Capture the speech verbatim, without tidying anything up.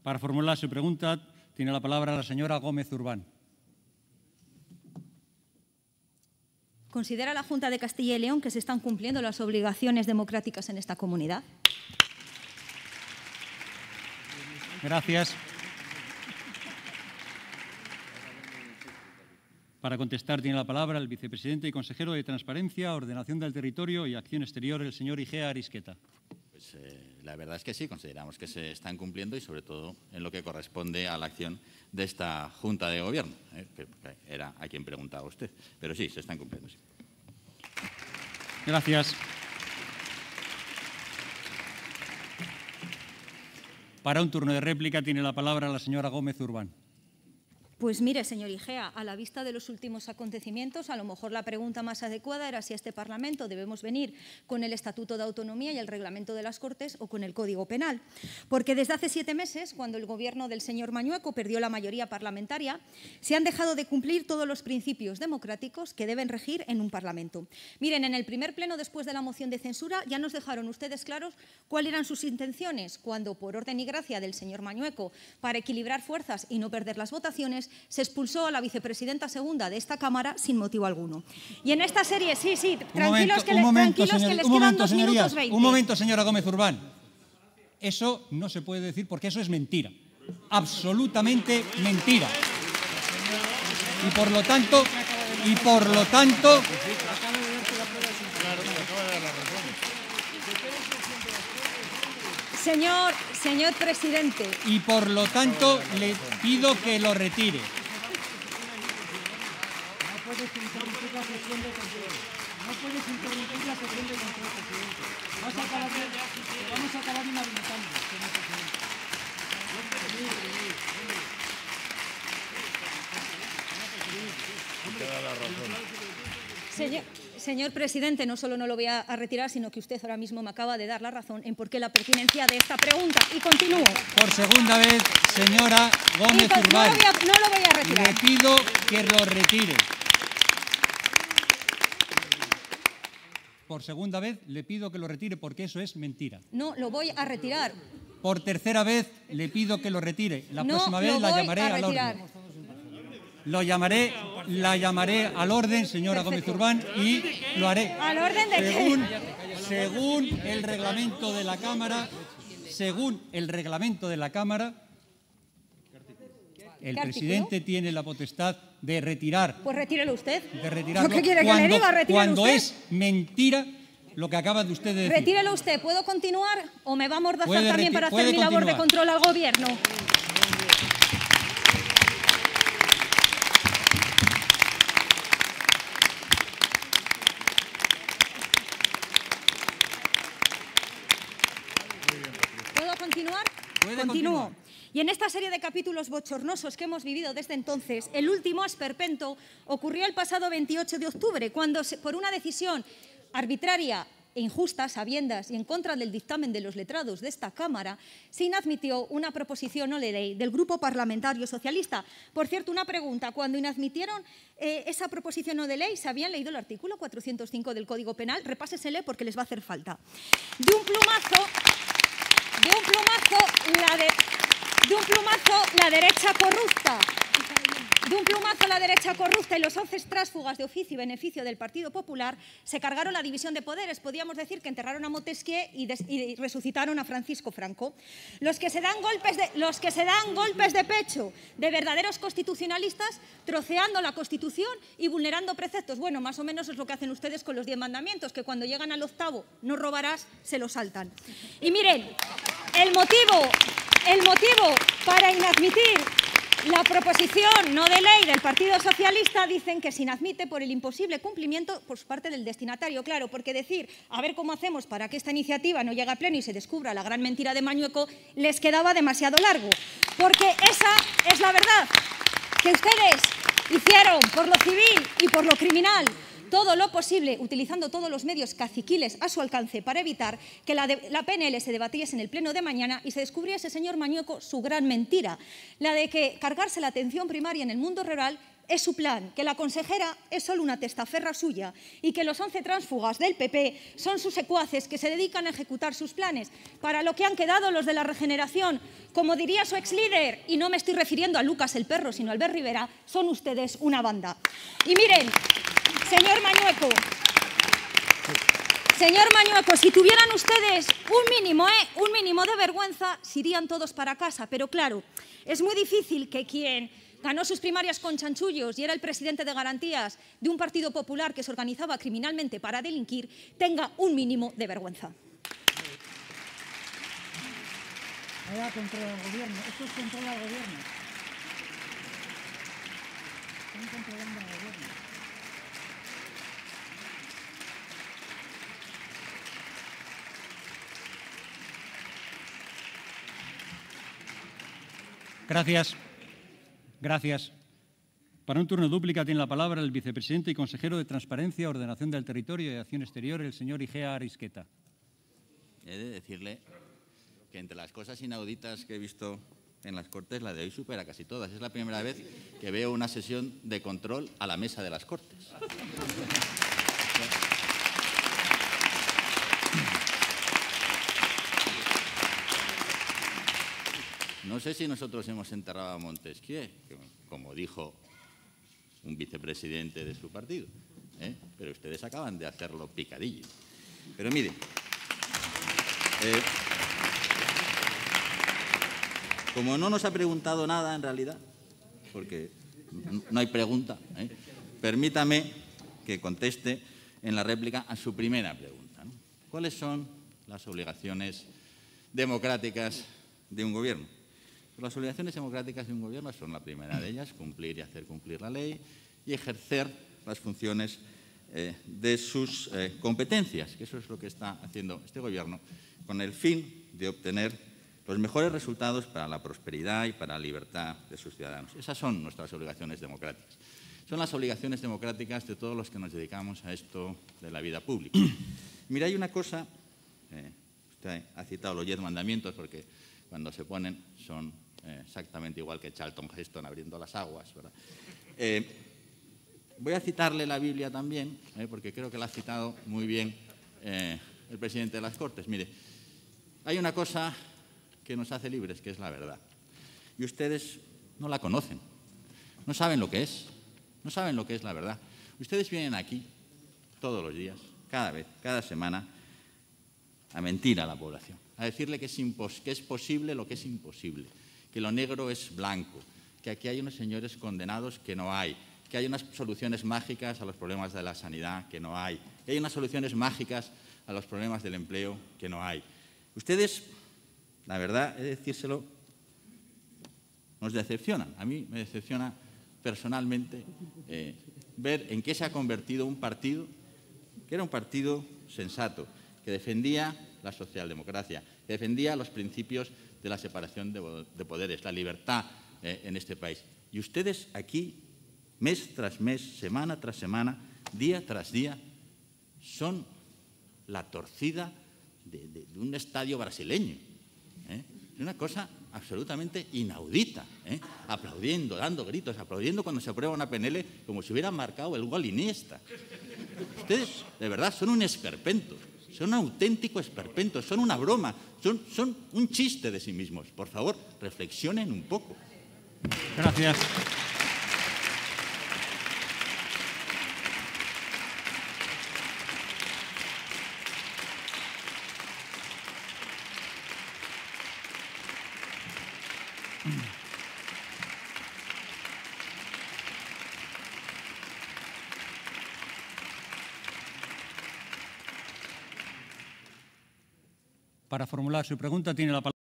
Para formular su pregunta, tiene la palabra la señora Gómez Urbán. ¿Considera la Junta de Castilla y León que se están cumpliendo las obligaciones democráticas en esta comunidad? Gracias. Para contestar tiene la palabra el vicepresidente y consejero de Transparencia, Ordenación del Territorio y Acción Exterior, el señor Igea Arisqueta. Pues eh, la verdad es que sí, consideramos que se están cumpliendo y sobre todo en lo que corresponde a la acción de esta Junta de Gobierno, eh, que era a quien preguntaba usted. Pero sí, se están cumpliendo, sí. Gracias. Para un turno de réplica tiene la palabra la señora Gómez Urbán. Pues mire, señor Igea, a la vista de los últimos acontecimientos, a lo mejor la pregunta más adecuada era si a este Parlamento debemos venir con el Estatuto de Autonomía y el Reglamento de las Cortes o con el Código Penal. Porque desde hace siete meses, cuando el Gobierno del señor Mañueco perdió la mayoría parlamentaria, se han dejado de cumplir todos los principios democráticos que deben regir en un Parlamento. Miren, en el primer pleno después de la moción de censura ya nos dejaron ustedes claros cuáles eran sus intenciones cuando, por orden y gracia del señor Mañueco, para equilibrar fuerzas y no perder las votaciones, se expulsó a la vicepresidenta segunda de esta Cámara sin motivo alguno. Y en esta serie, sí, sí, tranquilos que, le, momento, tranquilos señor, que les un quedan momento, dos señorías, minutos veinte. Un momento, señora Gómez Urbán. Eso no se puede decir porque eso es mentira. Absolutamente mentira. Y por lo tanto, y por lo tanto... Señor, señor presidente. Y por lo tanto le pido que lo retire. No puedes interrumpir la sesión de control. No puedes interrumpir la sesión de control, presidente. Vas a acabar, vamos a acabar inhabilitando, señor presidente. Señor, señor presidente, no solo no lo voy a, a retirar, sino que usted ahora mismo me acaba de dar la razón en por qué la pertinencia de esta pregunta. Y continúo. Por segunda vez, señora Gómez Y, pues, Urbán, no, lo voy a, no lo voy a retirar. le pido que lo retire. Por segunda vez le pido que lo retire porque eso es mentira. No, lo voy a retirar. Por tercera vez le pido que lo retire. La No próxima vez lo la voy llamaré a al retirar. orden. Lo llamaré, la llamaré al orden, señora Gómez Urbán, y lo haré. ¿Al orden de qué? según, según el reglamento de la Cámara, según el reglamento de la Cámara, el ¿Qué presidente artículo? tiene la potestad de retirar, Pues retírelo usted. de retirarlo ¿Qué quiere que cuando, le diga? Retírelo cuando usted. es mentira lo que acaba de usted de decir. Retírelo usted. ¿Puedo continuar o me va a mordazar Puede también reti- para hacer puede mi labor de continuar. control al Gobierno? ¿Puedo continuar? Puede Continúo. continuar. Y en esta serie de capítulos bochornosos que hemos vivido desde entonces, el último esperpento ocurrió el pasado veintiocho de octubre, cuando se, por una decisión arbitraria e injusta, sabiendas y en contra del dictamen de los letrados de esta Cámara, se inadmitió una proposición no de ley del Grupo Parlamentario Socialista. Por cierto, una pregunta. Cuando inadmitieron eh, esa proposición no de ley, ¿se habían leído el artículo cuatrocientos cinco del Código Penal? Repásesele porque les va a hacer falta. De un plumazo, de un plumazo, la de... De un plumazo, la derecha corrupta. De un plumazo, la derecha corrupta y los once tránsfugas de oficio y beneficio del Partido Popular se cargaron la división de poderes. Podríamos decir que enterraron a Montesquieu y, des y resucitaron a Francisco Franco. Los que, se dan golpes de, los que se dan golpes de pecho de verdaderos constitucionalistas, troceando la Constitución y vulnerando preceptos. Bueno, más o menos es lo que hacen ustedes con los diez mandamientos, que cuando llegan al octavo, no robarás, se lo saltan. Y miren, el motivo... El motivo para inadmitir la proposición no de ley del Partido Socialista dicen que se inadmite por el imposible cumplimiento por parte del destinatario. Claro, porque decir, a ver cómo hacemos para que esta iniciativa no llegue a pleno y se descubra la gran mentira de Mañueco, les quedaba demasiado largo. Porque esa es la verdad, que ustedes hicieron por lo civil y por lo criminal todo lo posible, utilizando todos los medios caciquiles a su alcance para evitar que la, de, la P N L se debatiese en el pleno de mañana y se descubriese, señor Mañueco, su gran mentira, la de que cargarse la atención primaria en el mundo rural es su plan, que la consejera es solo una testaferra suya y que los once tránsfugas del P P son sus secuaces que se dedican a ejecutar sus planes, para lo que han quedado los de la regeneración. Como diría su exlíder, y no me estoy refiriendo a Lucas el perro, sino a Albert Rivera, son ustedes una banda. Y miren, señor Mañueco, señor Mañueco, si tuvieran ustedes un mínimo, ¿eh? un mínimo de vergüenza, se irían todos para casa. Pero claro, es muy difícil que quien ganó sus primarias con chanchullos y era el presidente de garantías de un partido popular que se organizaba criminalmente para delinquir, tenga un mínimo de vergüenza. Vaya control al gobierno. Esto es control al gobierno. Están controlando al gobierno. Gracias. Gracias. Para un turno dúplica tiene la palabra el vicepresidente y consejero de Transparencia, Ordenación del Territorio y Acción Exterior, el señor Igea Arisqueta. He de decirle que entre las cosas inauditas que he visto en las Cortes, la de hoy supera casi todas. Es la primera vez que veo una sesión de control a la mesa de las Cortes. No sé si nosotros hemos enterrado a Montesquieu, como dijo un vicepresidente de su partido, ¿eh? Pero ustedes acaban de hacerlo picadillo. Pero miren, eh, como no nos ha preguntado nada en realidad, porque no hay pregunta, ¿eh? Permítame que conteste en la réplica a su primera pregunta, ¿no? ¿Cuáles son las obligaciones democráticas de un gobierno? Las obligaciones democráticas de un gobierno son, la primera de ellas, cumplir y hacer cumplir la ley y ejercer las funciones eh, de sus eh, competencias, que eso es lo que está haciendo este gobierno, con el fin de obtener los mejores resultados para la prosperidad y para la libertad de sus ciudadanos. Esas son nuestras obligaciones democráticas. Son las obligaciones democráticas de todos los que nos dedicamos a esto de la vida pública. Mira, hay una cosa, eh, usted ha citado los diez mandamientos porque cuando se ponen son eh, exactamente igual que Charlton Heston abriendo las aguas, ¿verdad? Eh, voy a citarle la Biblia también, eh, porque creo que la ha citado muy bien eh, el presidente de las Cortes. Mire, hay una cosa que nos hace libres, que es la verdad. Y ustedes no la conocen, no saben lo que es, no saben lo que es la verdad. Ustedes vienen aquí todos los días, cada vez, cada semana, a mentir a la población, a decirle que es, impos que es posible lo que es imposible, que lo negro es blanco, que aquí hay unos señores condenados que no hay, que hay unas soluciones mágicas a los problemas de la sanidad que no hay, que hay unas soluciones mágicas a los problemas del empleo que no hay. Ustedes, la verdad, he de decírselo, nos decepcionan. A mí me decepciona personalmente eh, ver en qué se ha convertido un partido que era un partido sensato, que defendía la socialdemocracia, que defendía los principios de la separación de, de poderes, la libertad eh, en este país. Y ustedes aquí, mes tras mes, semana tras semana, día tras día, son la torcida de, de, de un estadio brasileño. ¿eh? Es una cosa absolutamente inaudita, ¿eh? aplaudiendo, dando gritos, aplaudiendo cuando se aprueba una P N L como si hubieran marcado el gol Iniesta. Ustedes, de verdad, son un esperpento. Son un auténtico esperpento, son una broma, son, son un chiste de sí mismos. Por favor, reflexionen un poco. Gracias. Para formular su pregunta tiene la palabra.